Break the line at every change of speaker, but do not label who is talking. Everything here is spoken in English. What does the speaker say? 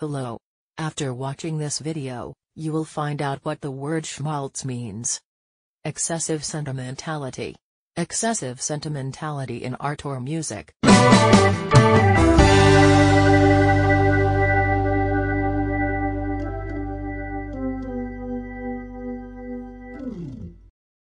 below. After watching this video, you will find out what the word Schmaltz means. Excessive sentimentality. Excessive sentimentality in art or music.